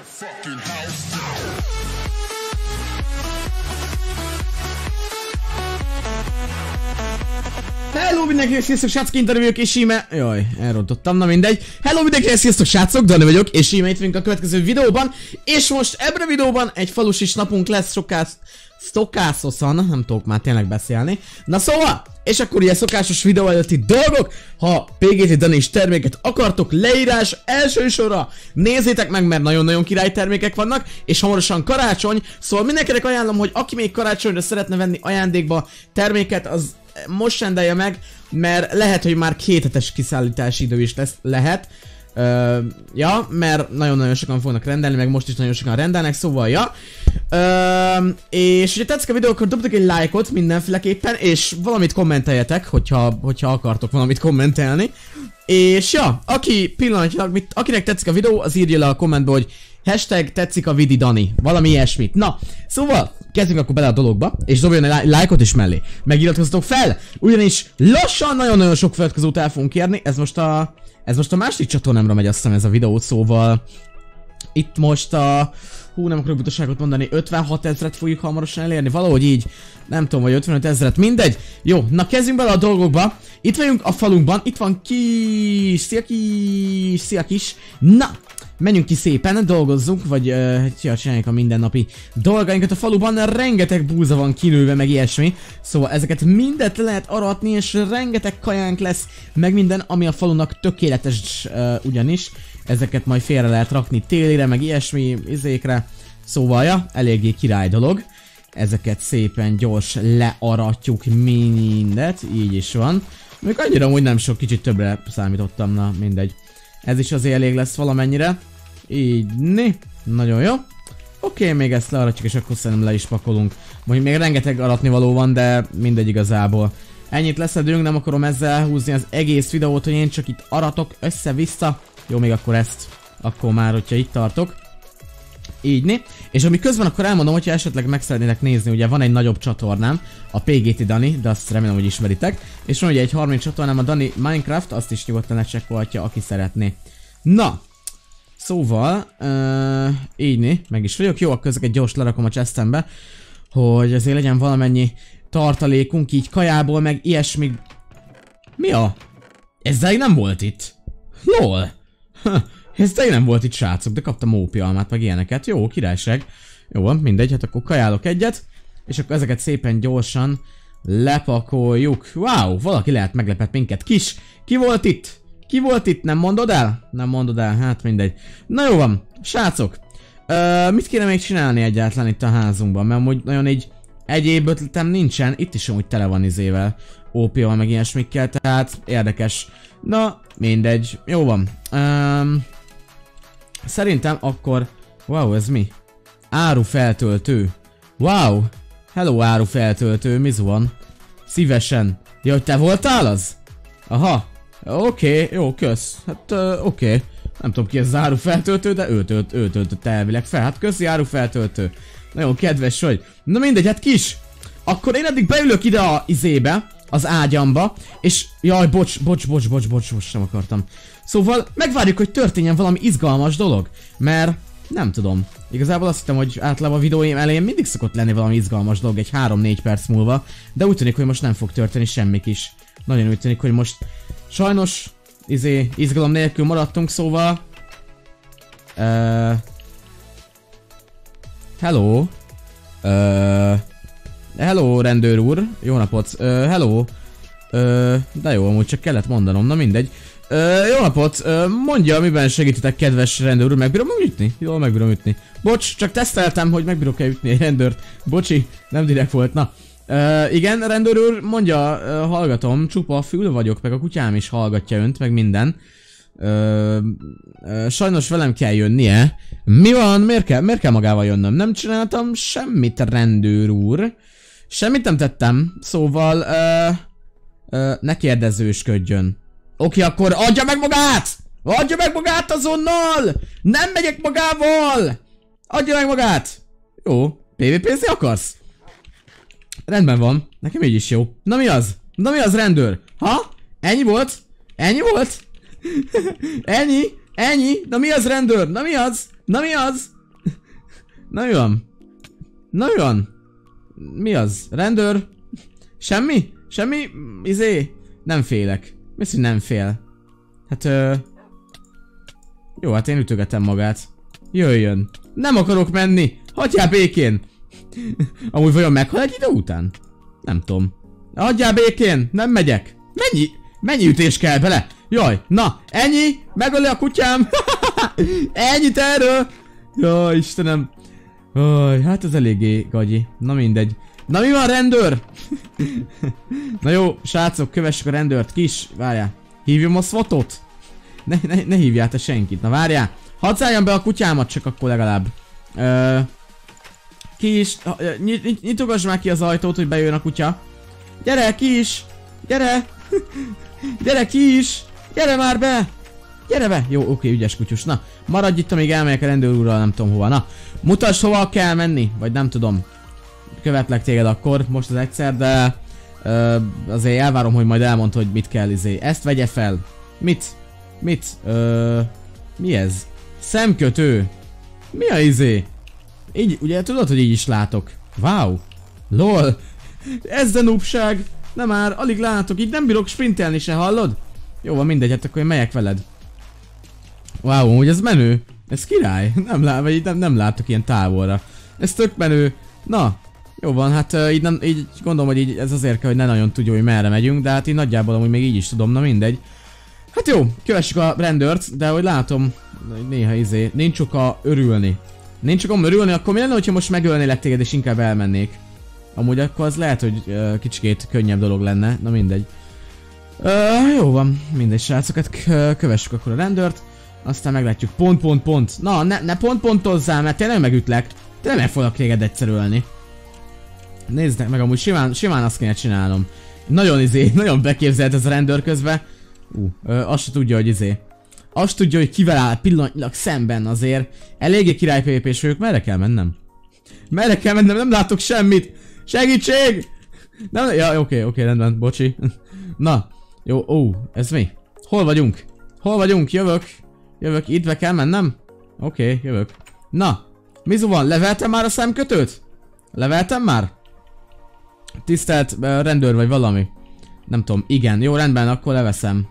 Hello mindenkinek, sziasztok srácok, Intari vagyok, és íme... Jaj, elrontottam, na mindegy. Hello mindenkinek, sziasztok srácok, Dani vagyok, és íme itt vagyunk a következő videóban. És most ebben a videóban egy falusis napunk lesz Stokászossan, nem tudok már tényleg beszélni. Na szóval, és akkor ilyen szokásos videó előtti dolgok, ha PGT Dani is terméket akartok, leírás első sorra nézzétek meg, mert nagyon-nagyon király termékek vannak, és hamarosan karácsony, szóval mindenkinek ajánlom, hogy aki még karácsonyra szeretne venni ajándékba terméket, az most rendelje meg, mert lehet, hogy már 2 hetes kiszállítási idő is lehet. Ja, mert nagyon-nagyon sokan fognak rendelni, meg most is nagyon sokan rendelnek, szóval ja. És hogyha tetszik a videó, akkor dobjatok egy lájkot mindenféleképpen, és valamit kommenteljetek, hogyha akartok valamit kommentelni. És ja, aki pillanatnyilag, akinek tetszik a videó, az írja le a kommentbe, hogy hashtag tetszik a vidi Dani, valami ilyesmit. Na, szóval kezdjünk akkor bele a dologba, és dobjon egy lájkot is mellé. Megiratkozzatok fel, ugyanis lassan nagyon-nagyon sok feliratkozót el fogunk kérni. Ez most a másik csatornámra megy, azt hiszem, ez a videó, szóval itt most a... nem akarok butaságot mondani, 56 000-et fogjuk hamarosan elérni, valahogy így, nem tudom, vagy 55 000-et, mindegy. Jó, na kezdjünk bele a dolgokba. Itt vagyunk a falunkban, itt van Kis, szia Kis. Na, menjünk ki szépen, dolgozzunk, vagy csináljuk a mindennapi dolgainkat a faluban. Rengeteg búza van kilőve, meg ilyesmi. Szóval ezeket mindet lehet aratni, és rengeteg kajánk lesz, meg minden, ami a falunak tökéletes ugyanis. Ezeket majd félre lehet rakni télire, meg ilyesmi izékre. Szóval ja, eléggé király dolog. Ezeket szépen gyors learatjuk mindet, így is van. Még annyira amúgy nem sok, kicsit többre számítottam, na mindegy. Ez is azért elég lesz valamennyire. Így, nagyon jó. Oké, még ezt learatjuk, és akkor szerintem le is pakolunk. Mondjuk még rengeteg aratnivaló van, de mindegy igazából. Ennyit leszedünk, nem akarom ezzel húzni az egész videót, hogy én csak itt aratok össze-vissza. Jó, még akkor ezt, akkor már, hogyha itt tartok. Így, és ami közben akkor elmondom, hogyha esetleg meg szeretnétek nézni, ugye van egy nagyobb csatornám, a PGT Dani, de azt remélem, hogy ismeritek. És van ugye egy 30 csatornám, a Dani Minecraft, azt is nyugodtan lecsekkolhatja, aki szeretné. Na, szóval, így, meg is vagyok. Jó, akkor ezeket gyors lerakom a chestembe, hogy azért legyen valamennyi tartalékunk, így kajából, meg ilyesmi. Mi a? Ezzel nem volt itt. Lol. Ez tényleg nem volt itt, srácok, de kaptam ópialmát, meg ilyeneket. Jó, királyság. Jó, mindegy, hát akkor kajálok egyet. És akkor ezeket szépen gyorsan lepakoljuk. Wow, valaki lehet meglepett minket. Kis, ki volt itt? Ki volt itt? Nem mondod el? Nem mondod el, hát mindegy. Na jó van, srácok. Mit kéne még csinálni egyáltalán itt a házunkban? Mert amúgy nagyon így egyéb ötletem nincsen. Itt is amúgy tele van izével. Ópival, meg ilyesmikkel, tehát érdekes. Na, mindegy. Jó van. Szerintem akkor... Wow, ez mi? Árufeltöltő. Wow. Hello, árufeltöltő. Mi van? Szívesen. Ja, hogy te voltál az? Aha. Oké, jó, kösz. Hát, oké. Nem tudom ki ez az árufeltöltő, de ő töltött elvileg fel. Hát köszi, árufeltöltő. Nagyon kedves vagy. Na mindegy, hát Kis. Akkor én eddig beülök ide a izébe, az ágyamba, és jaj, bocs, nem akartam. Szóval megvárjuk, hogy történjen valami izgalmas dolog, mert nem tudom. Igazából azt hittem, hogy általában a videóim elején mindig szokott lenni valami izgalmas dolog egy 3-4 perc múlva, de úgy tűnik, hogy most nem fog történni semmik is. Nagyon úgy tűnik, hogy most sajnos izgalom nélkül maradtunk, szóval... Hello. Hello, rendőr úr. Jó napot. Hello. De jó, amúgy csak kellett mondanom, na mindegy. Jó napot. Mondja, miben segítetek, kedves rendőr úr. Megbírom ütni? Jól megbírom ütni. Bocs, csak teszteltem, hogy megbírok-e ütni egy rendőrt. Bocsi, nem direkt volt, na. Igen, rendőr úr, mondja, hallgatom, csupa fül vagyok, meg a kutyám is hallgatja önt, meg minden. Sajnos velem kell jönnie. Mi van? Miért kell magával jönnöm? Nem csináltam semmit, rendőr úr. Semmit nem tettem, szóval, ne kérdezősködjön. Oké, akkor adja meg magát! Adja meg magát azonnal! Nem megyek magával! Adja meg magát! Jó, PvP-zni akarsz? Rendben van, nekem így is jó. Na mi az? Na mi az, rendőr? Ha? Ennyi volt? Ennyi volt? Ennyi? Na mi az, rendőr? Na mi az? Na mi az? Na mi van? Na mi van? Mi az? Rendőr? Semmi? Semmi? Nem félek. Mi az, hogy nem fél? Hát jó, hát én ütögetem magát. Jöjjön. Nem akarok menni. Hagyjál békén. Amúgy vajon meghal egy idő után? Nem tudom. Hagyjál békén. Nem megyek. Mennyi ütés kell bele? Jaj, na, ennyi. Megöli a kutyám. Ennyit erről. Jaj, Istenem. Jaj, hát ez eléggé gagyi. Na mindegy. Na mi van, rendőr? Na jó, srácok, kövessük a rendőrt. Kis, várjál. Hívjam a SWAT-ot? Ne hívjál te senkit. Na várjál. Hadd zárjam be a kutyámat csak akkor legalább. Kis, nyitogass már ki az ajtót, hogy bejön a kutya. Gyere, Kis! Gyere! Gyere, Kis! Gyere már be! Gyere be! Jó, oké, ügyes kutyus. Na, maradj itt, amíg elmegyek a rendőr úrral, nem tudom hova. Na, mutasd, hova kell menni, vagy nem tudom. Követlek téged akkor, most az egyszer, de azért elvárom, hogy majd elmond, hogy mit kell Ezt vegye fel. Mit? Mi ez? Szemkötő. Mi a Így, ugye tudod, hogy így is látok. Wow. LOL. Ez de noobság. Nem már, alig látok, így nem bírok sprintelni se, hallod? Jó van, mindegy, hát akkor én megyek veled. Wow, úgy ez menő. Ez király. Nem látok ilyen távolra. Ez tök menő. Na, jó van, hát így gondolom, hogy így ez azért kell, hogy ne nagyon tudja, hogy merre megyünk, de hát így nagyjából amúgy még így is tudom, na mindegy. Hát jó, kövessük a rendőrt, de hogy látom, néha nincs oka örülni. Nincs okom örülni, akkor mi lenne, hogyha most megölnélek téged és inkább elmennék? Amúgy akkor az lehet, hogy kicsikét könnyebb dolog lenne, na mindegy. Jó van, mindegy srácokat, kövessük akkor a rendőrt. Aztán meglátjuk, pont. Na, ne ponttozzál, mert tényleg megütlek. Tényleg meg foglak téged egyszer ölni. Nézd meg, amúgy simán azt kéne csinálnom. Nagyon beképzelt ez a rendőr közben. Azt se tudja, hogy azt tudja, hogy kivel áll pillanatnyilag szemben azért. Eléggé király PvP-s vagyok, merre kell mennem? Nem látok semmit! Segítség! Nem, ja, oké, rendben, bocsi. Na, jó, ez mi? Hol vagyunk? Jövök, itt kell mennem? Oké, jövök. Na, Mizu van, leveltem már a szemkötőt? Leveltem már? Tisztelt rendőr vagy valami? Nem tudom, igen, jó, rendben, akkor leveszem.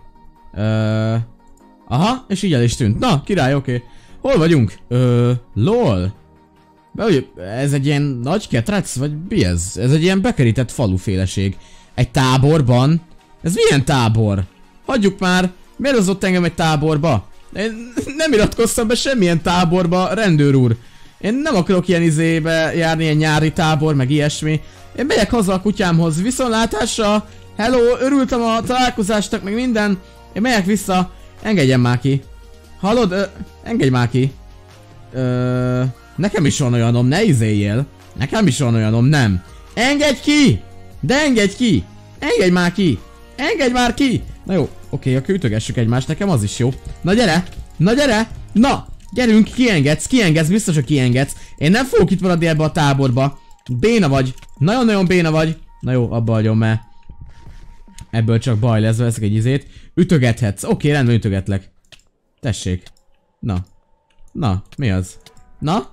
Aha, és így el is tűnt. Na, király, oké. Hol vagyunk? LOL. Ez egy ilyen nagy ketrec, vagy mi ez? Ez egy ilyen bekerített faluféleség. Egy táborban? Ez milyen tábor? Hagyjuk már. Miért hozott engem egy táborba? Én nem iratkoztam be semmilyen táborba, rendőr úr. Én nem akarok ilyen járni, ilyen nyári tábor, meg ilyesmi. Én megyek haza a kutyámhoz, viszontlátásra. Hello, örültem a találkozásnak, meg minden. Én megyek vissza. Engedjen már ki. Hallod? Engedj már ki. Nekem is van olyanom, ne izéljél. Nekem is van olyanom, nem. Engedj ki! De engedj ki! Engedj már ki! Engedj már ki! Na jó, oké, akkor ütögessük egymást, nekem az is jó. Na gyere! Na! Gyerünk, kiengedsz, biztos, hogy kiengedsz. Én nem fogok itt maradni ebbe a táborba. Béna vagy. Nagyon-nagyon béna vagy. Na jó, abba hagyom, mert ebből csak baj lesz, veszek egy Ütögethetsz. Oké, rendben ütögetlek. Tessék. Na, mi az? Na?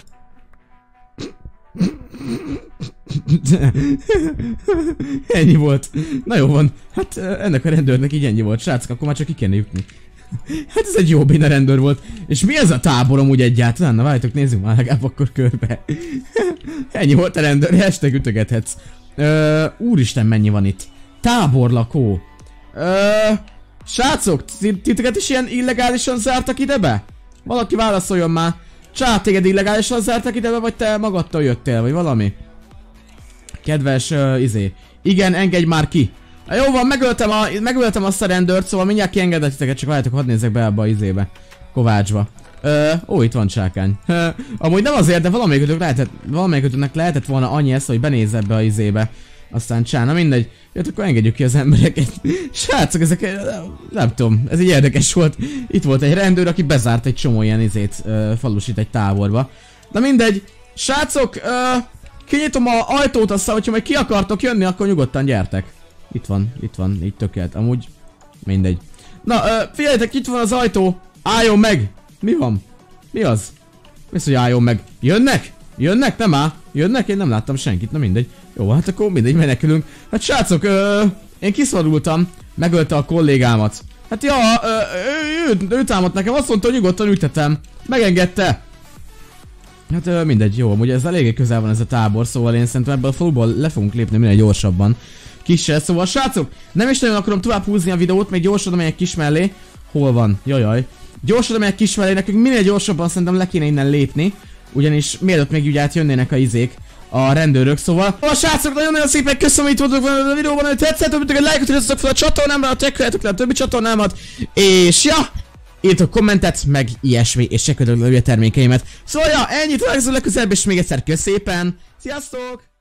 Ennyi volt. Na jó van. Hát ennek a rendőrnek így ennyi volt. Srácok, akkor már csak ki kéne jutni. Hát ez egy jó béna rendőr volt. És mi ez a tábor amúgy egyáltalán? Na várjátok, nézzük már legalább akkor körbe. Ennyi volt a rendőr. Hashtag ütögethetsz. Úristen, mennyi van itt. Táborlakó. Srácok, titeket is ilyen illegálisan zártak ide be? Valaki válaszoljon már. Csá, téged illegálisan zártak ide be, vagy te magadtól jöttél, vagy valami? Kedves, Igen, engedj már ki. Jó van, megöltem azt a rendőrt, szóval mindjárt kiengedett titeket, csak várjátok, hadd nézzek be ebbe a Kovácsba. Itt van csákány. Amúgy nem azért, de valamelyikőtöknek lehetett volna annyi esze, hogy benézz ebbe a Aztán na mindegy. Jött, akkor engedjük ki az embereket. Srácok, ezek, nem tudom, ez így érdekes volt. Itt volt egy rendőr, aki bezárt egy csomó ilyen falusit egy táborba. Na mindegy. Srácok, kinyitom a ajtót, aztán, hogyha majd ki akartok jönni, akkor nyugodtan gyertek. Itt van, így tökélet. Amúgy mindegy. Na, figyeljetek, itt van az ajtó. Álljon meg! Mi van? Mi az? Visz, hogy álljon meg. Jönnek? Jönnek? Nem áll? Jönnek? Én nem láttam senkit, na mindegy. Jó, hát akkor mindegy, menekülünk. Hát srácok, én kiszorultam. Megölte a kollégámat. Hát ja, ő támadt nekem, azt mondta, hogy nyugodtan ültetem. Megengedte. Hát mindegy, jó, ugye ez eléggé közel van ez a tábor, szóval én szerintem ebből a faluból le fogunk lépni minél gyorsabban. Kissel, szóval srácok, nem is nagyon akarom tovább húzni a videót, még gyorsan megyek kis mellé. Hol van? Jajaj. Gyorsan megyek kis mellé, nekünk minél gyorsabban szerintem le kéne innen lépni. Ugyanis mielőtt még ugye átjönnének a izék, a rendőrök, szóval. A srácok, nagyon szépen köszönöm, hogy itt voltatok a videóban, hogy tetszett, hogy egy lájkot írjatok fel a csatornámra, csekkoljátok le a többi csatornámat, és ja, írtok kommentet, meg ilyesmi, és csekkoljátok le a termékeimet. Szóval ja, ennyit, találkozunk legközelebb, és még egyszer köszönöm szépen, sziasztok!